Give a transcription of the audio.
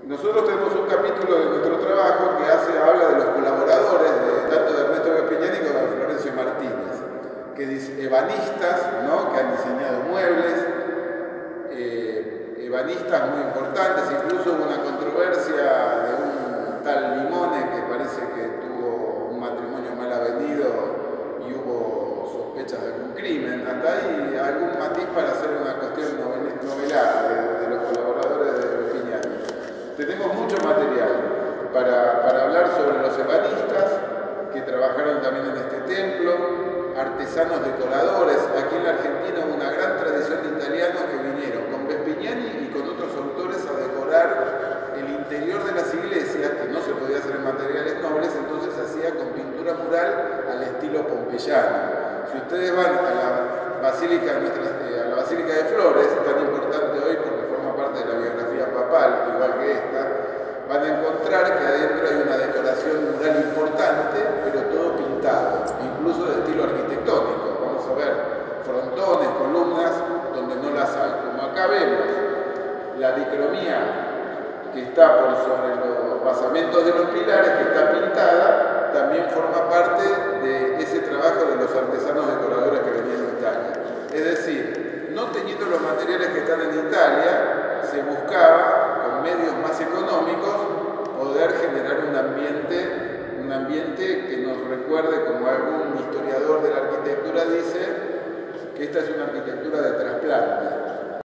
Nosotros tenemos un capítulo de nuestro trabajo que habla de los colaboradores, tanto de Ernesto Vespignani como de Florencio Martínez, que dice ebanistas, ¿no?, que han diseñado muebles, ebanistas muy importantes. Incluso hubo una controversia de un tal Limone que parece que tuvo un matrimonio mal avenido y hubo sospechas de algún crimen. Hasta ahí algún matiz para hacer una cuestión novelada de los colaboradores de Vespignani. Tenemos mucho material para hablar sobre los ebanistas que trabajaron también en este templo, artesanos decoradores. Aquí en la Argentina hubo una gran tradición de italianos que vinieron con Vespignani y con otros autores a decorar el interior de las iglesias, que no se podía hacer en materiales nobles, entonces se hacía con pintura mural al estilo pompeyano. Si ustedes van a la Basílica de Flores, tan importante hoy porque forma parte de la biografía papal, igual que esta, van a encontrar que adentro hay una decoración mural importante, pero todo pintado, incluso de estilo arquitectónico. Vamos a ver frontones, columnas, donde no las hay. Como acá vemos la dicromía que está por sobre los basamentos de los pilares, que está pintada, también forma parte de ese trabajo de los artesanos decoradores que venían de Italia. Es decir, no teniendo los materiales que están en Italia, se buscaba, con medios más económicos, poder generar un ambiente que nos recuerde, como algún historiador de la arquitectura dice, que esta es una arquitectura de trasplante.